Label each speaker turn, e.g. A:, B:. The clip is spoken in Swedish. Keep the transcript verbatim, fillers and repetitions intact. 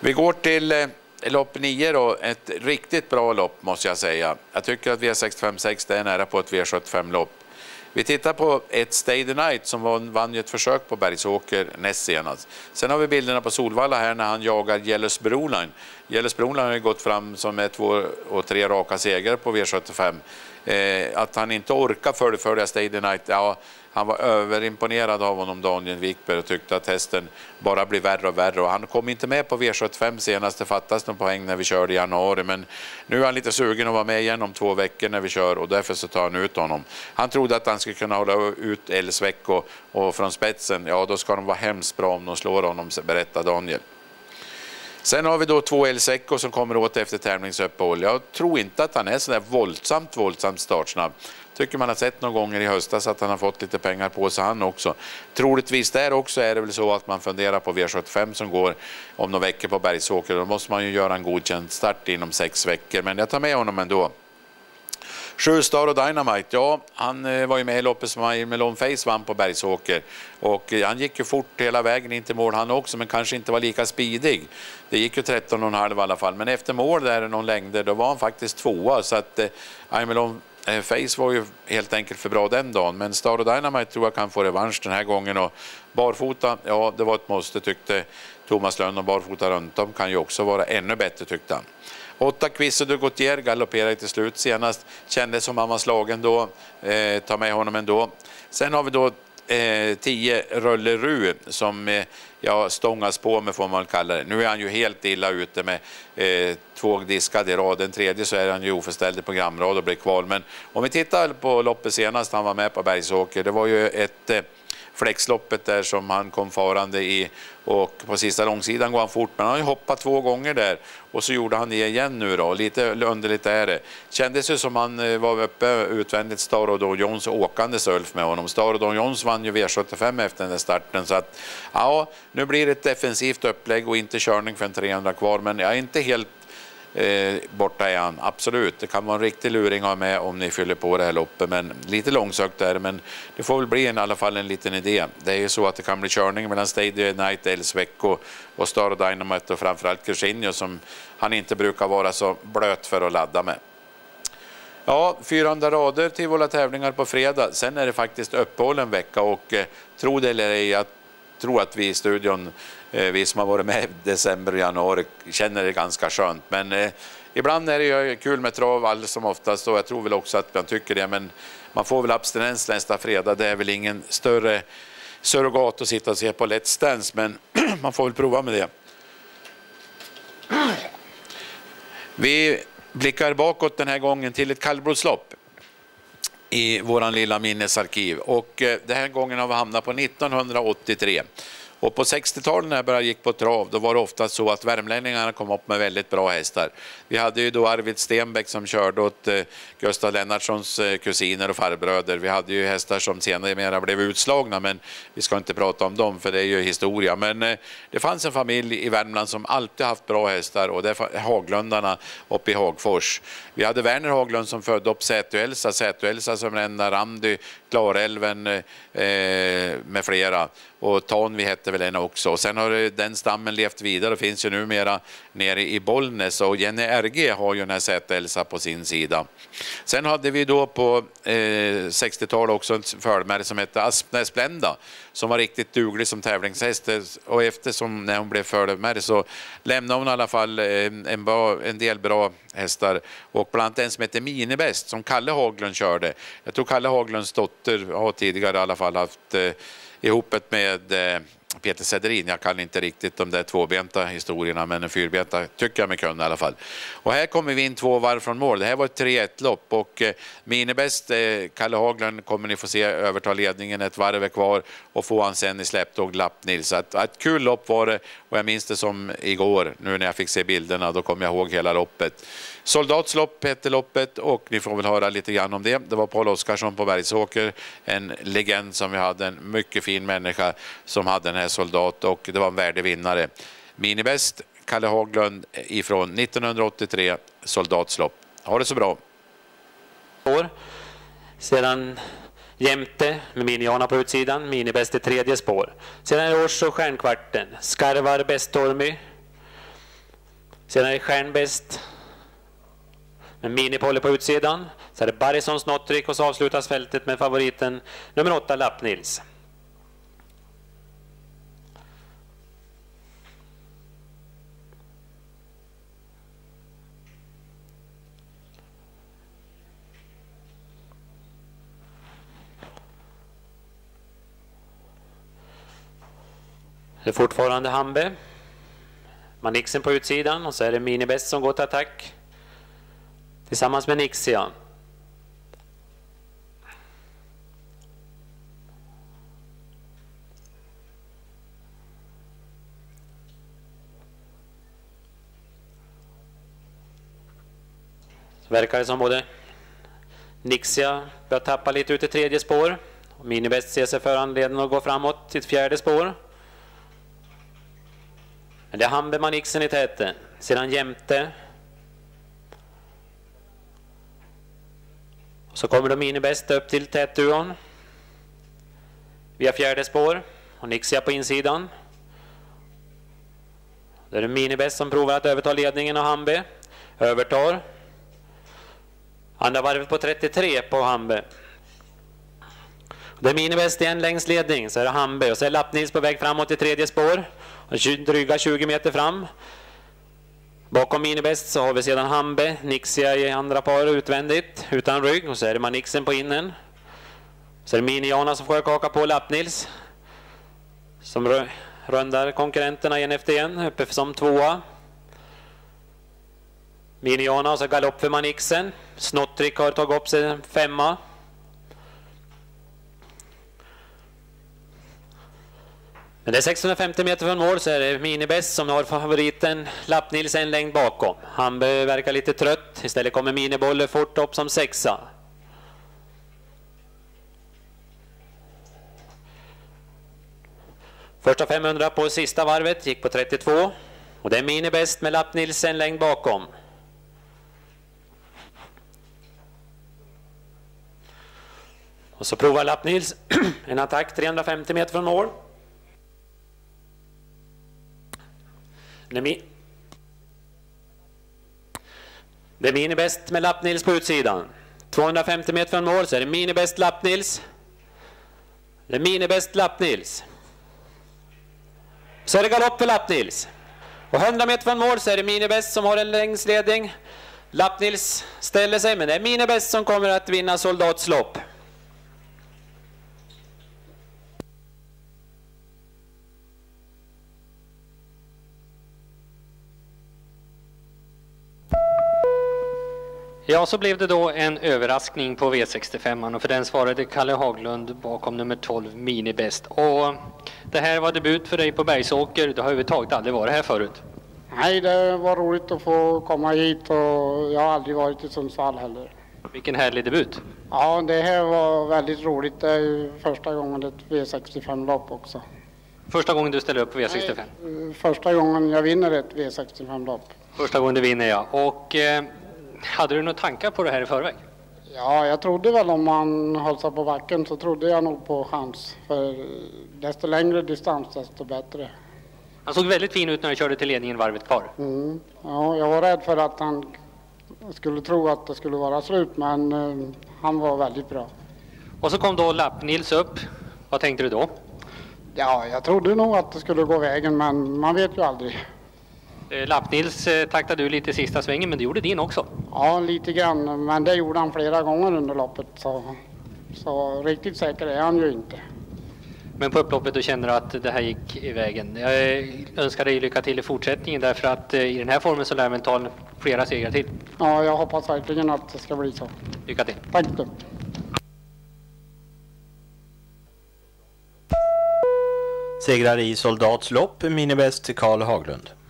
A: Vi går till eh, lopp nio då, ett riktigt bra lopp måste jag säga. Jag tycker att V sextiofem sex är nära på ett V sjuttiofem-lopp. Vi tittar på ett Stay the Night som vann, vann ju ett försök på Bergsåker näst senast. Sen har vi bilderna på Solvalla här när han jagar Jealous Broline. Jealous Broline har ju gått fram som ett, två och tre raka segrar på V sjuttiofem. Eh, att han inte orkar fullfölja Stay the Night, ja, han var överimponerad av honom, Daniel Wikberg, och tyckte att hästen bara blir värre och värre. Och han kom inte med på V sjuttiofem senast, det fattas någon poäng när vi körde i januari. Men nu är han lite sugen att vara med igen om två veckor när vi kör, och därför så tar han ut honom. Han trodde att han skulle kunna hålla ut Elsväck och, och från spetsen, ja då ska de vara hemskt bra om de slår honom, berättar Daniel. Sen har vi då två El Seco som kommer åt efter tävlingsuppehåll. Jag tror inte att han är så där våldsamt, våldsamt startsnabb. Tycker man har sett några gånger i höstas att han har fått lite pengar på sig han också. Troligtvis där också är det väl så att man funderar på V sjuttiofem som går om några veckor på Bergsåker. Då måste man ju göra en godkänd start inom sex veckor. Men jag tar med honom ändå. Sju Star och Dynamite, ja, han var ju med i loppet som Melon Face vann på Bergsåker. Och han gick ju fort hela vägen in till mål han också, men kanske inte var lika speedig. Det gick ju tretton komma fem i alla fall, men efter mål där någon längder, då var han faktiskt tvåa. Så att eh, Melon Face var ju helt enkelt för bra den dagen. Men Star och Dynamite tror jag kan få revansch den här gången. Och barfota, ja det var ett måste tyckte Thomas Lönn, och barfota runt om kan ju också vara ännu bättre tyckte han. Åtta Quizzo de Gautier galopperade till slut senast. Kändes som han var slagen då. Eh, ta med honom ändå. Sen har vi då eh, tio Rölleru som eh, jag stångas på med får man kalla det. Nu är han ju helt illa ute med eh, två diskade i rad. Den tredje så är han ju oförställd i programrad och blir kvar. Men om vi tittar på loppet senast han var med på Bergsåker. Det var ju ett... Eh, flexloppet där som han kom farande i, och på sista långsidan går han fort, men han har ju hoppat två gånger där och så gjorde han det igen nu då, lite underligt är det. Kändes ju som han var uppe utvändigt Star och Don Jones och åkande Ulf med honom. Star och Don Jones vann ju V sjuttiofem efter den där starten, så att ja, nu blir det ett defensivt upplägg och inte körning för en trehundra kvar, men jag är inte helt Eh, borta är han, absolut. Det kan vara en riktig luring att ha med om ni fyller på det här loppet, men lite långsökt är det, men det får väl bli en, i alla fall en liten idé. Det är ju så att det kan bli körning mellan Stay the Night, Elsväck och Star och Dynamite och framförallt Crescenio som han inte brukar vara så blöt för att ladda med. Ja, fyrahundra rader till våra tävlingar på fredag. Sen är det faktiskt uppehåll en vecka och eh, tro det eller ej, jag tror att vi i studion, eh, vi som har varit med i december och januari, känner det ganska skönt. Men eh, ibland är det ju kul med trav alldeles som oftast, och jag tror väl också att man tycker det. Men man får väl abstinens nästa fredag. Det är väl ingen större surrogat att sitta och se på Let's Dance, men man får väl prova med det. Vi blickar bakåt den här gången till ett kallblodslopp i våran lilla minnesarkiv, och eh, den här gången har vi hamnat på nittonhundraåttiotre. Och på sextiotalet när jag började gick på trav, då var det ofta så att värmlänningarna kom upp med väldigt bra hästar. Vi hade ju då Arvid Stenbeck som körde åt eh, Gustav Lennartssons eh, kusiner och farbröder. Vi hade ju hästar som senare mera blev utslagna, men vi ska inte prata om dem för det är ju historia. Men eh, det fanns en familj i Värmland som alltid haft bra hästar, och det är Haglundarna uppe i Hagfors. Vi hade Werner Haglund som födde upp Sätuelsa, Sätuelsa som rända Randy, Klarälven eh, med flera. Och Tanvi hette väl en också. Och sen har den stammen levt vidare och finns ju numera nere i Bollnäs. Och Jenny R G har ju den här Sätelsa på sin sida. Sen hade vi då på eh, sextiotalet också en förmärke som hette Aspnäs Splenda, som var riktigt duglig som tävlingshäst. Och eftersom när hon blev förmärke så lämnade hon i alla fall eh, en, bra, en del bra hästar. Och bland annat en som heter Minibäst som Kalle Haglund körde. Jag tror Kalle Haglunds dotter har tidigare i alla fall haft... Eh, ihopet med eh, Peter Sederin. Jag kan inte riktigt de där tvåbenta historierna, men en fyrbenta tycker jag mig kunna i alla fall. Och här kommer vi in två varv från mål. Det här var ett tre ett lopp, och eh, Minibäst, eh, Kalle Haglund kommer ni få se överta ledningen, ett varv är kvar och få han sen i släpptåg Lappnil. Så att, ett kul lopp var det, och jag minns det som igår nu när jag fick se bilderna, då kom jag ihåg hela loppet. Soldatslopp hette loppet, och ni får väl höra lite grann om det. Det var Paul Oskarsson på Bergsåker, en legend som vi hade, en mycket fin människa som hade den här soldat, och det var en värdig vinnare. Minibäst, Kalle Haglund ifrån nittonhundraåttiotre, soldatslopp. Ha det så bra.
B: År. Sedan jämte med Miniana på utsidan, Minibäst i tredje spår. Sedan är års och stjärnkvarten, Skarvar Bestormy. Sedan är det Stjärnbäst med Minipolle på utsidan. Så är det Barrison Snottrick och så avslutas fältet med favoriten nummer åtta Lappnils. Det är fortfarande Hambe. Manixen på utsidan och så är det Minibest som går till attack. Tillsammans med Nixia. Så verkar det som både Nixia börjar tappa lite ut i tredje spår. Och Minibest ser sig för anledning att gå framåt till ett fjärde spår. Men det är Hambe Manixen i täten. Sedan jämte. Och så kommer då Minibest upp till tätduon. Via fjärde spår. Och Nixia på insidan. Det är det Minibest som provar att överta ledningen av Hambe. Övertar. Andra varvet på trettiotre på Hambe. Det är Minibest igen längst ledning. Så är det Hambe. Och så är Lappnils på väg framåt i tredje spår. Dryga tjugo meter fram. Bakom Minibest så har vi sedan Hambe, Nixia i andra par utvändigt utan rygg. Och så är det Manixen på innen. Så är det Miniana som får kaka på Lappnils. Som rundar konkurrenterna en efter en uppe som tvåa. Miniana och så galopp för Manixen. Snottrick har tagit upp sig femma. Men det är sexhundrafemtio meter från mål så är det Minibest som har favoriten Lappnils en längd bakom. Han verkar lite trött. Istället kommer Minibolle fort upp som sexa. Första femhundra på sista varvet gick på trettiotvå. Och det är Minibest med Lappnils en längd bakom. Och så provar Lappnils en attack trehundrafemtio meter från mål. Det är Minibest med Lappnils på utsidan. tvåhundrafemtio meter från mål så är det Minibest Lappnils. Det är Minibest Lappnils. Så är det galopp för Lappnils. Och hundra meter från mål så är det Minibest som har en längsledning. Lappnils ställer sig, men det är Minibest som kommer att vinna soldatslopp.
C: Ja, så blev det då en överraskning på V sextiofem och för den svarade Kalle Haglund bakom nummer tolv Minibest. Och det här var debut för dig på Bergsåker. Du har överhuvudtaget aldrig varit här förut.
D: Nej, det var roligt att få komma hit och jag har aldrig varit i Sundsvall heller.
C: Vilken härlig debut.
D: Ja, det här var väldigt roligt. Det är ju första gången ett V sextiofem-lopp också.
C: Första gången du ställer upp på V sextiofem?
D: Nej, första gången jag vinner ett V sextiofem-lopp.
C: Första gången du vinner, ja. Och eh, hade du några tankar på det här i förväg?
D: Ja, jag trodde väl om man höll sig på backen så trodde jag nog på chans. För desto längre distans desto bättre.
C: Han såg väldigt fin ut när han körde till ledningen varvet kvar.
D: Mm. Ja, jag var rädd för att han skulle tro att det skulle vara slut, men uh, han var väldigt bra.
C: Och så kom då Lappnils upp. Vad tänkte du då?
D: Ja, jag trodde nog att det skulle gå vägen, men man vet ju aldrig.
C: Eh, Lappnils eh, taktade du lite i sista svängen, men det gjorde din också.
D: Ja, lite grann, men det gjorde han flera gånger under loppet, så, så riktigt säker är han ju inte.
C: Men på upploppet du känner att det här gick i vägen. Jag önskar dig lycka till i fortsättningen, därför att i den här formen så lär man ta flera segrar till.
D: Ja, jag hoppas verkligen att det ska bli så.
C: Lycka till.
D: Tack du.
E: Segrar i soldatslopp, Minibest Karl Haglund.